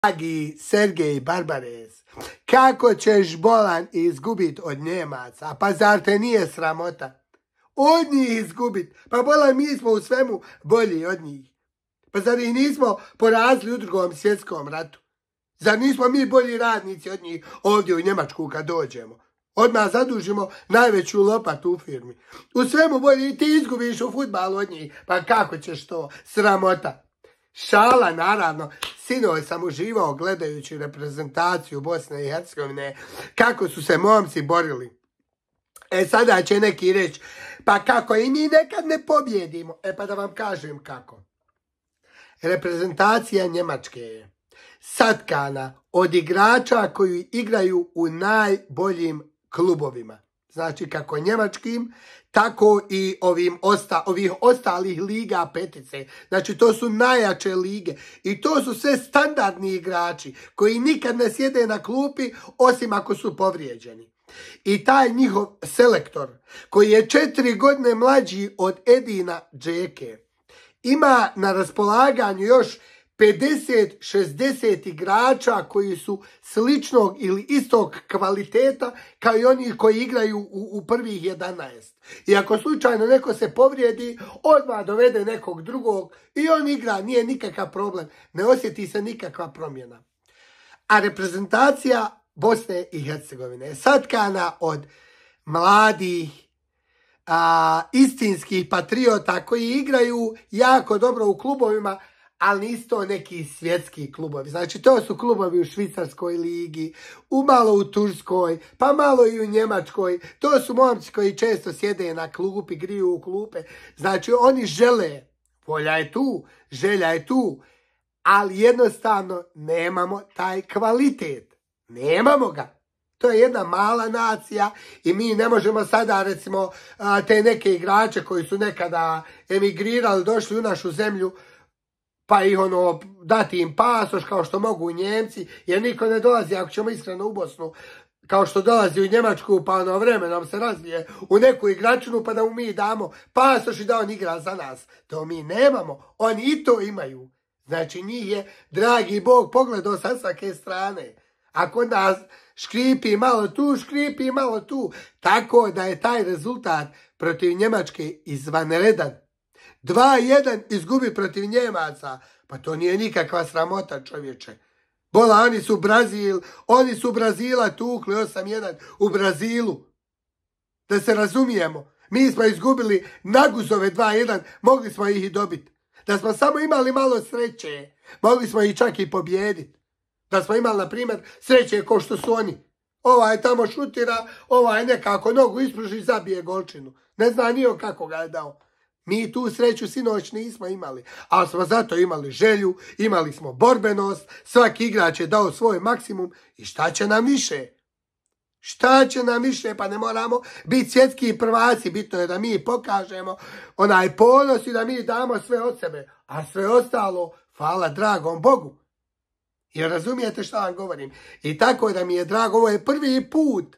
Dragi Sergej Barbarez, kako ćeš bolan izgubit od Njemaca? Pa zar te nije sramota? Od njih izgubit. Pa bolan, mi smo u svemu bolji od njih. Pa zar ih nismo porazili u Drugom svjetskom ratu? Zar nismo mi bolji radnici od njih ovdje u Njemačku kad dođemo? Odmah zadužimo najveću lopatu u firmi. U svemu bolji i ti izgubiš u fudbalu od njih. Pa kako ćeš to? Sramota. Šala, naravno. Sinoć sam uživao gledajući reprezentaciju Bosne i Hercegovine, kako su se momci borili. Sada će neki reći, pa kako i mi nekad ne pobjedimo. Pa da vam kažem kako. Reprezentacija Njemačke je satkana od igrača koji igraju u najboljim klubovima. Znači kako njemačkim, tako i ovih ostalih liga petice. Znači to su najjače lige. I to su sve standardni igrači koji nikad ne sjede na klupi osim ako su povrijeđeni. I taj njihov selektor koji je 4 godine mlađi od Edina Džeke ima na raspolaganju još 50-60 igrača koji su sličnog ili istog kvaliteta kao i oni koji igraju u prvih 11. I ako slučajno neko se povrijedi, odmah dovede nekog drugog i on igra, nije nikakav problem, ne osjeti se nikakva promjena. A reprezentacija Bosne i Hercegovine je satkana od mladih, istinskih patriota koji igraju jako dobro u klubovima, ali nisu to neki svjetski klubovi. Znači, to su klubovi u Švicarskoj ligi, malo u Turskoj, pa malo i u Njemačkoj. To su momci koji često sjede na klupi, griju u klupe. Znači, oni žele, volja je tu, želja je tu, ali jednostavno nemamo taj kvalitet. Nemamo ga. To je jedna mala nacija i mi ne možemo sada, recimo, te neke igrače koji su nekada emigrirali, došli u našu zemlju, pa ih dati im pasoš kao što mogu Njemci, jer niko ne dolazi, ako ćemo iskreno, u Bosnu, kao što dolazi u Njemačku, pa vremenom se razvije u neku igračinu, pa da mu mi damo pasoš i da on igra za nas. To mi nemamo, oni i to imaju. Znači njih je, dragi Bog, pogledao sa svake strane. Ako nas škripi malo tu, škripi malo tu. Tako da je taj rezultat protiv Njemačke izvanredan. 2-1 izgubi protiv Njemaca. Pa to nije nikakva sramota, čovječe. Bola, oni su Brazila tukli 8-1 u Brazilu. Da se razumijemo. Mi smo izgubili Naguzove 2-1, mogli smo ih i dobiti. Da smo samo imali malo sreće, mogli smo ih čak i pobijediti. Da smo imali, na primjer, sreće ko što su oni. Ovaj tamo šutira, ovaj nekako nogu ispruži i zabije golčinu. Ne zna nije kako ga je dao. Mi tu sreću sinoć nismo imali, ali smo zato imali želju, imali smo borbenost, svaki igrač je dao svoj maksimum i šta će nam više? Šta će nam više? Pa ne moramo biti svjetski prvaci, bitno je da mi pokažemo onaj ponos i da mi damo sve od sebe, a sve ostalo, hvala dragom Bogu. Jer razumijete šta vam govorim? I tako da mi je drago, ovo je prvi put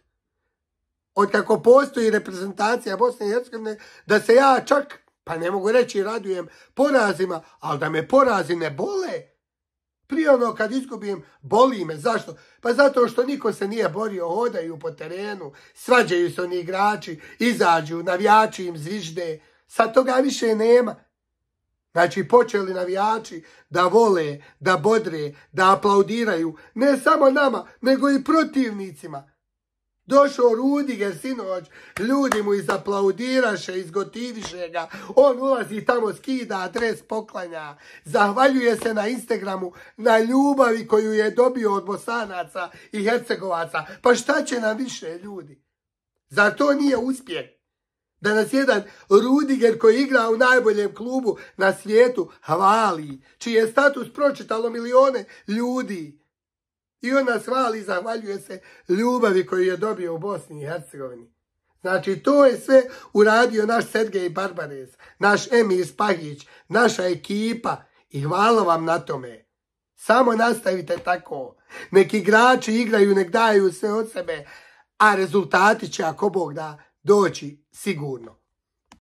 od kako postoji reprezentacija Bosne i Hercegovine da se ja čak, pa ne mogu reći radujem porazima, ali da me porazi ne bole. Prije kad izgubim, boli me. Zašto? Pa zato što niko se nije borio, hodaju po terenu, svađaju se oni igrači, izađu, navijači im zvižde. Sad toga više nema. Znači, počeli navijači da vole, da bodre, da aplaudiraju, ne samo nama, nego i protivnicima. Došao Rudiger sinoć, ljudi mu izaplaudiraše, izgotiviše ga, on ulazi tamo, skida dres, poklanja, zahvaljuje se na Instagramu na ljubavi koju je dobio od Bosanaca i Hercegovaca. Pa šta će nam više, ljudi? Zar to nije uspjeh? Da nas jedan Rudiger koji igra u najboljem klubu na svijetu hvali, čiji je status pročitalo milione ljudi. I on nas hvali i zahvaljuje se ljubavi koju je dobio u Bosni i Hercegovini. Znači, to je sve uradio naš Sergej Barbarez, naš Emir Spahić, naša ekipa i hvala vam na tome. Samo nastavite tako. Neki igrači igraju, nek daju sve od sebe, a rezultati će, ako Bog da, doći sigurno.